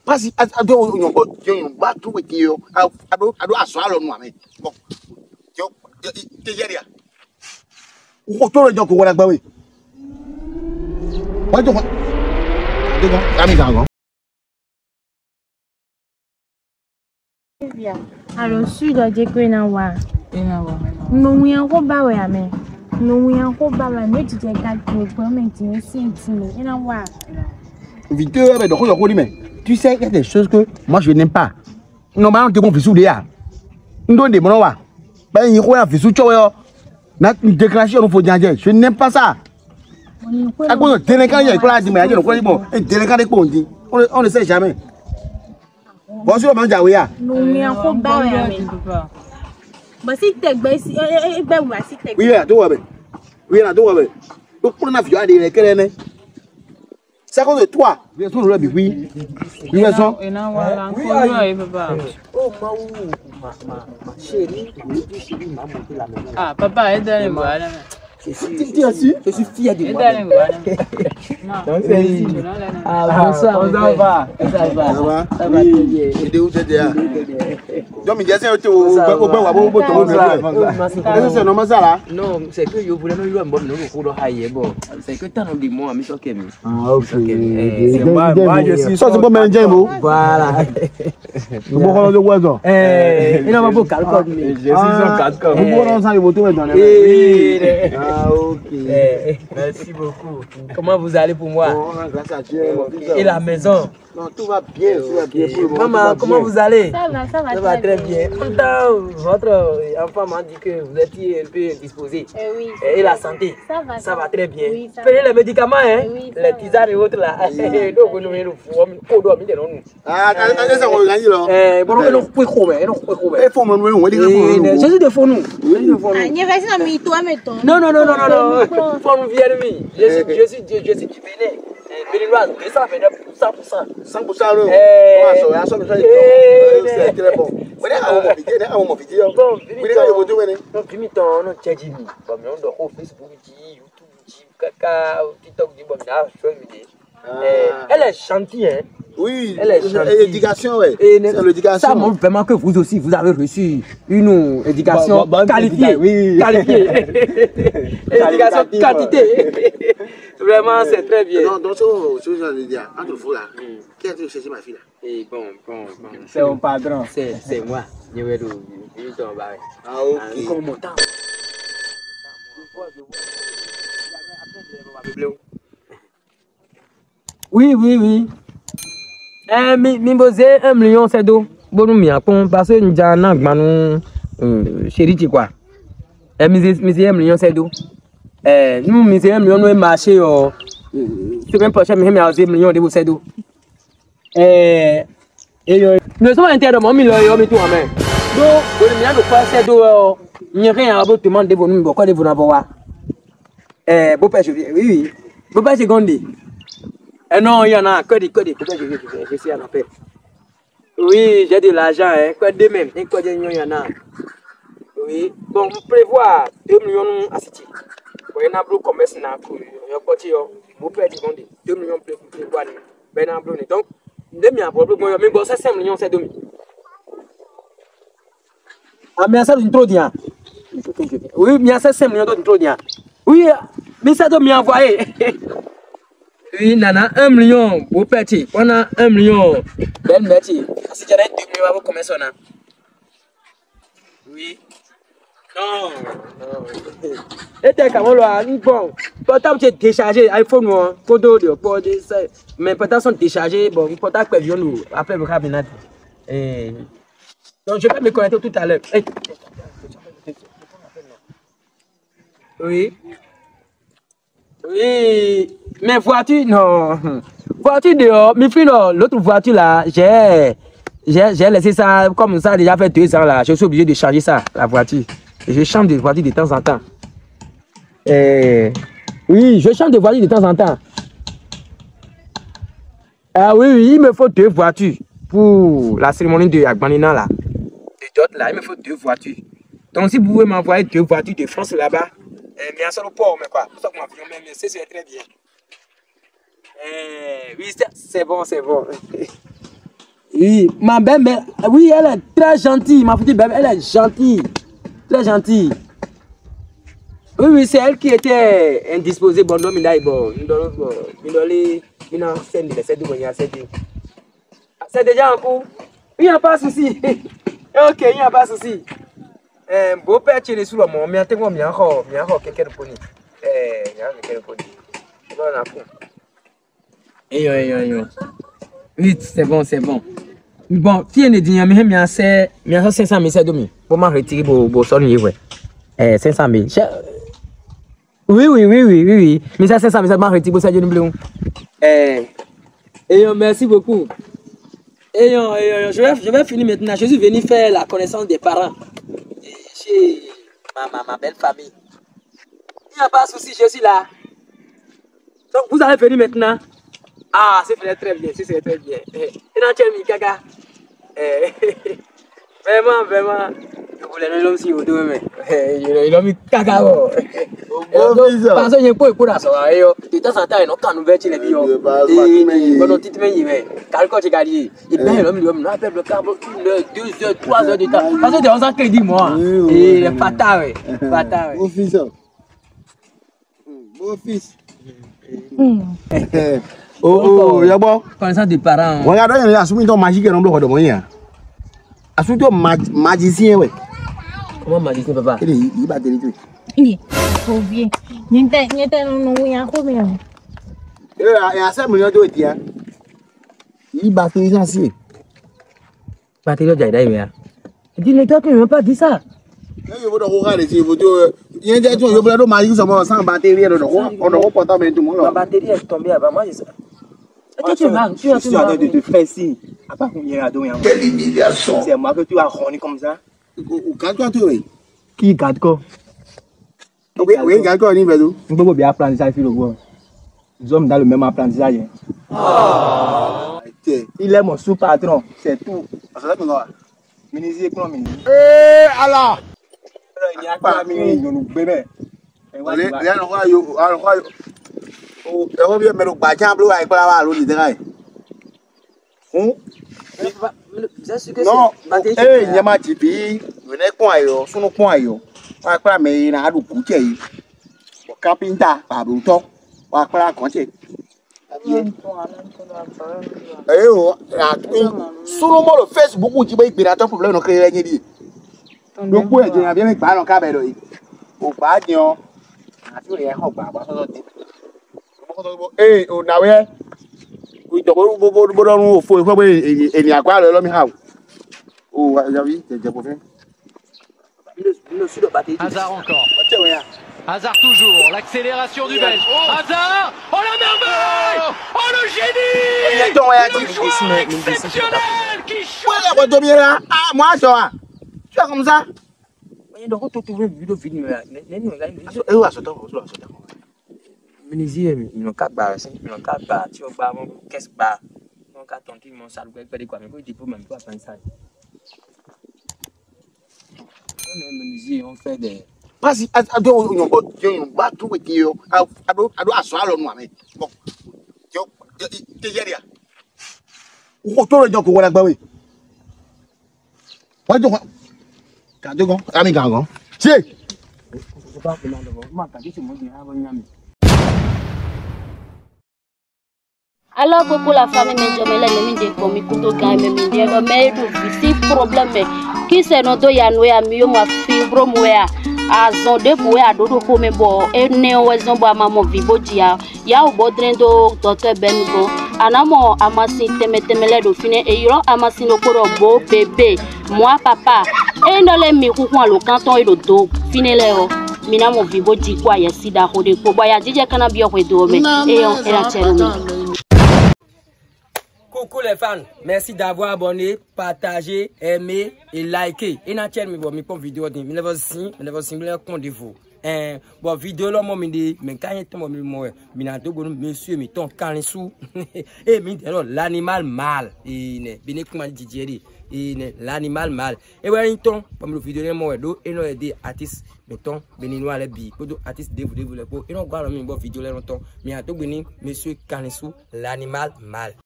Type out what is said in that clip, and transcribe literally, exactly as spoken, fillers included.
Parce que à deux on on va tout petit yo à do à do aso alo no ame bon yo te yeria o to le joko wala gba we wa joko de bon ami gango bien alors sud de ko na wa na wa no wi an ko ba we ame no wi an ko ba wa me ti je ka ko permit ni senti ni na wa vidéo avec donc on dit mais tu sais il y a des choses que moi je n'aime pas normalement tu confie sous là ndo de mon wa ben il ko ya fi sous cho yo na déclaration no fo janje je n'aime pas ça a ko délinquant il ko la di mais ko bon et délinquant de ko ndi on ne sait jamais bon sur manja we ya no mi an ko ba we ame ba si tegbe si e gbe wa si tegbe oui là to wa be oui là to wa be to pour na fi ade kele ne c'est à cause de toi. Bien sûr, le oui. Oui, bien sûr. Oh, ma, ma, ma chérie. Ah, papa, aide-moi. Je suis, je suis fier de moi. Ah, bonsoir. Ça va? Ça va? Ça va? Ça va très bien. Tu es où, tu es là? Donc, il y a ça, tu es au bain, au bain, au bain, c'est normal ça là? Non, c'est que je voulais nous voir, nous nous haïe bon. C'est que tant de moi, mais ça qui est. Ah, ok. Moi, moi, je suis. Ça, c'est pas mal, Jambo. Voilà. Vous pouvez le voir. Eh, il n'a pas beaucoup de calcul. Je suis un calcul. Vous pouvez ensemble voter dans les. Ah, ok. Merci beaucoup. Comment vous allez pour moi? Grâce à Dieu. Et la maison? Non, tout va bien, tout va bien. Maman, comment vous allez? Ça va, ça va, ça va très bien. Pourtant, votre enfant m'a dit que vous étiez un peu indisposé. Eh oui. Et la santé? Ça va. Ça va très bien. Oui, prenez les médicaments, hein? Oui, les tisanes et autres là. Donc, nous nous nous ah, ça on gagne là. Eh, bon, nous pouvons trouver, nous pouvons trouver. Il faut me nous, on dit que je suis de fond nous. Ah, n'y va pas mi toi mettons. Non non non non non. Faut nous vienne mi. Je suis je suis je suis du Bénin. Béninoise, deux cent cent pour cent. cent pour cent non. Eh, ça ça c'est très bon. On est à mon vidéo, à mon vidéo. Bon, vous allez vous donner. Non, puis ton non tchadji mi. Bon, on doit au Facebook, YouTube, Kaka, TikTok du bon là, je vais me dire. Elle est gentille, hein. Oui, elle est gentille. Éducation, ouais. C'est l'éducation. Ça montre vraiment que vous aussi, vous avez reçu une éducation qualifiée. Oui. Qualifiée. Éducation qualité. Vraiment, c'est très bien. Non, donc, ce que je veux dire, entre vous là, qui a cherché ma fille là? Et bon, bon, bon. C'est mon padron. C'est moi. Je vais le ah, ok. Comme mon temps. Oui, oui, oui. Eh, mi mi posé un million c'est d'eau. Bon, nous m'y appelons parce que nous avons un euh, chéri, tu quoi. Eh, mi mi un million c'est d'eau. Eh, nous mi un million nous marché au. C'est même pas cher, mais mi a un million de c'est d'eau. Eh, et nous sommes interdits, moi, mi le yo mi tout en main. Donc, on mi a nous faire c'est d'eau. Ni rien à vous demander vous nous pourquoi de vous n'avoir. Eh, beau père, je viens. Oui, oui. Beau père, c'est Gondi. Eh non, il y en a que des que des je, je, je suis à la paix. Oui, j'ai de l'argent, hein. Quoi de même, et quoi de il y en a. Oui, bon, on prévoit deux millions à City. Bon, il y a un commerce, il y a un côté, vous pouvez dire deux millions prévoit. Ben, un bleu. Donc, deux millions, probablement, mais bon, ça cinq millions, c'est deux millions. Ah, mais ça, c'est trop bien. Oui, mais ça, cinq millions, c'est trop bien. Oui, mais ça doit m'y envoyer. Oui, nana, un million, beau petit. On a un million, belle métier. Si j'en ai deux millions, vous commencez à. Oui. Non. Non. Et t'es comme là, bon. Portable, tu es déchargé. iPhone, moi, photo de port de ça. Mais portable sont déchargés. Bon, portable, que viens nous. Après, le cabinet. Et. Donc, je vais me connecter tout à l'heure. Oui. Oui, mais voiture, non. Voiture dehors, mes filles, l'autre voiture là, j'ai j'ai laissé ça comme ça, déjà fait deux ans là. Je suis obligé de changer ça, la voiture. Et je change de voiture de temps en temps. Et, oui, je change de voiture de temps en temps. Ah oui, oui, il me faut deux voitures pour la cérémonie de Agbanina là. De d'autres là, il me faut deux voitures. Donc si vous pouvez m'envoyer deux voitures de France là-bas. Eh, bien sûr, le port, mais quoi, ça m'a fait même, c'est très bien. Eh, oui, c'est bon, c'est bon. Oui, ma belle, oui, elle est très gentille, ma petite belle, elle est gentille, très gentille. Oui, oui, c'est elle qui était indisposée, bon, non, mais là, bon, nous donnons, bon, nous donnons, nous donnons, c'est déjà en cours. Il n'y a pas de souci. Ok, il n'y a pas de souci. Eh, beau père, tu es sous le monde, mais attends-moi, il y a encore, il y a encore quelqu'un de pony. Eh, il y a quelqu'un de pony. C'est bon, on a pour. Eh, eh, eh, eh. Oui, c'est bon, c'est bon. Bon, si on est dit, mais il y a cinq cent mille, c'est demi. Pour m'en retirer, pour pour sonner, ouais. Eh, cinq cent mille. Oui, oui, oui, oui, oui, oui. Mais ça, cinq cent mille, ça m'en retire pour ça, je ne sais pas. Eh, eh, merci beaucoup. Eh, eh, je vais, je vais finir maintenant. Je suis venu faire la connaissance des parents. Chez ma, ma, ma belle famille. Il n'y a pas de souci, je suis là. Donc, vous allez venir maintenant. Ah, c'est très bien, c'est très bien. Et dans quel gaga? Vraiment, vraiment. Je voulais l'homme si vous deux, mais il a mis caca. Parce que je peux pas ça. De temps en temps, il a nous vertir les bio. Et pendant tout le temps, calcul tu gagnes. Et bien l'homme, l'homme, appelle le câble deux heures, trois heures de temps. Parce que de onze ans qu'il dit moi. Et il est fatal, fatal. Mon fils. Mon fils. Oh, oh, yabo. Connaissance des parents. Regarde, il y a un soumis magique dans le bloc de moyen. Un soumis magicien, ouais. Comment magicien, papa? Il est, il va te le dire. Il faut bien. Il y a il y a non oui en combien? Il y a cinq millions de tiens. Il va te le dire. Batterie de Jaïda, dis ne toi qui ne veux pas dire ça. Il y a des gens qui ont magique sans batterie. On ne reprend pas tout le monde. La batterie est tombée avant moi. Tu es en train de te faire signe. À part combien à deux. Quelle humiliation. C'est moi que tu as ronni comme ça. Garde-toi, tu es. Qui garde quoi? Oui, oui, garde-toi, on y va. Nous pouvons bien apprentissage, nous sommes dans le même apprentissage. Il est mon sous-patron, c'est tout. Ministre économique. Eh, Allah! Il n'y a pas de ministre, nous bébé. Il y a un roi, il y a un roi. Oh, il y a un roi, mais le bâtiment bleu avec la balle, il dirait. Non, eh, il y a ma tipi, il y a un coin, il y a un coin. Il y a un mais il y a un coucher. Il y a un pinta, pas de temps. Il y a un compte. Eh oh, selon moi le Facebook où tu vas y pénétrer un problème, on crée rien dit. Donc pour être bien avec pas dans cabelo. Au pas dion. Asio les hok ba ba so ti. Eh, o na we. Ku to bo bo bo bo don fo fo e ni agba lo mi ha. Oh, j'avais, j'ai pas fait. Hazard encore. Hazard toujours, l'accélération du Belge. Hazard. Oh la merveille. Oh le génie. Le choix exceptionnel qui choisit. Ah, moi ça. Tu es comme ça. Donc tu trouves une vidéo film là. Eh ouais, ça t'en ça t'en. Menuisier, ils n'ont qu'à barrer, ils n'ont qu'à barrer, tu vas mon qu'est-ce pas. Mon qu'à tonter mon salle quoi quoi mais quoi il faut même pas penser ça. Les menuisiers ont fait des Mas ado yon bo yon ba tu we ti yo. Ado ado aso alo nu ame. Bon. Yo te ye dia. O to re jo ko wala gba we. Wa jo ko. Ka jo ko, ami ga go. Ti. Je pas que non, moi quand je me dis ah bon nyami. Alors beaucoup la famille ne jomela ne minde ko mi kuto ga me minde do me do si problème qui c'est no do ya no ya mi yo ma fibro mo ya azon de bo ya do do ko me bo e ne o zon bo ama mo vibo dia ya o bo drendo docteur Bengo anamo amasi teme temele do fine e yoro amasi no koro bo bébé moi papa e no le mi ku kwa lo canton e do do fine le o mina mo vibo di kwa ya sida ho de ko bo ya dije kana bi o ko do me e yo era chero. Coucou les fans, merci d'avoir abonné, partagé, aimé et liké. Et na chaîne mi bon mi pon vidéo din, mi level sin, mi level sin le compte de vous. Eh bon vidéo là mo mi di, mais quand y ton mi mo mi na dogo monsieur mi ton kanisu. Et mi de l'animal mâle. Et ne bene kuma dijeri. Et ne l'animal mâle. Et ouais ton, pour le vidéo mo do et no aider artiste mettons béninois les bi, pour artiste de vous de vous les pour. Et non gwa mi bon vidéo là longtemps, mi a dogo ni monsieur kanisu l'animal mâle.